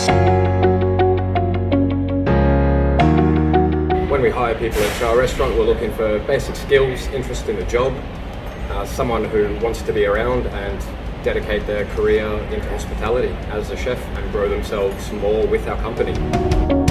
When we hire people at Char restaurant, we're looking for basic skills, interest in the job, someone who wants to be around and dedicate their career into hospitality as a chef and grow themselves more with our company.